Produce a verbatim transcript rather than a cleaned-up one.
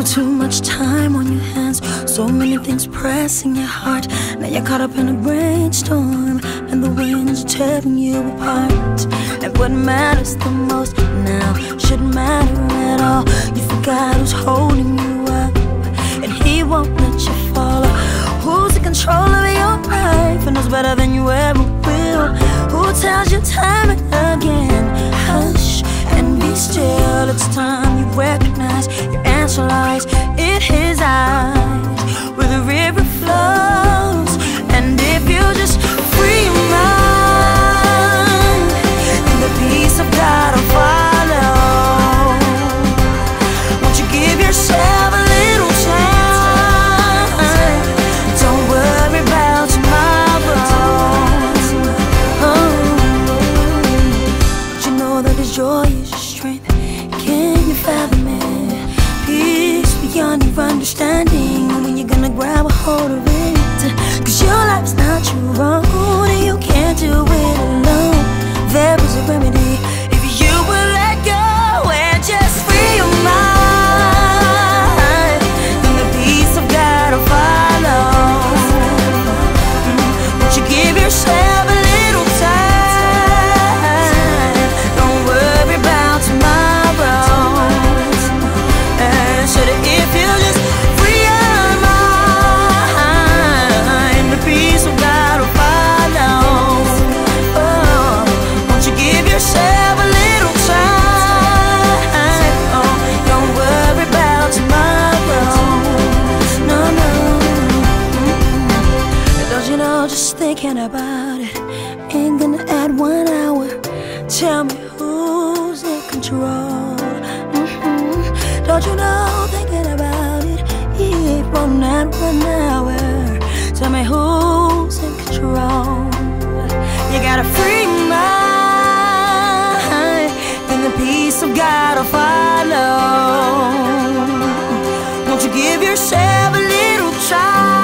Too much time on your hands, so many things pressing your heart. Now you're caught up in a brainstorm, and the wind's tearing you apart. And what matters the most now shouldn't matter at all. You forgot who's holding you up, and he won't let you fall. Who's in control of your life and knows better than you ever will? Who tells you time and again, hush and be still? It's time you recognize your answer lies in his eyes, where the river flows. And if you just free your mind, then the peace of God will follow. Won't you give yourself a little time? Don't worry about tomorrow. Oh, but you know that his joy is your strength. Can you fathom it? Peace beyond your understanding. When you're gonna grab a hold of it? Cause your life's not your own, and you can't do it alone. There is a remedy if you will let go and just free your mind. Then the peace of God will follow. Mm, won't you give yourself a little time? Don't worry about tomorrow. And so that if you just free your mind, the peace of God will follow. Oh, won't you give yourself a little time? Oh, don't worry about tomorrow. No, no. Mm-mm. Don't you know, just thinking about it ain't gonna add one hour. Tell me who's in control. Mm-hmm. Don't you know, thinking about it, it won't add one hour. Tell me who's in control. You got a free mind, then the peace of God will follow. Won't you give yourself a little try?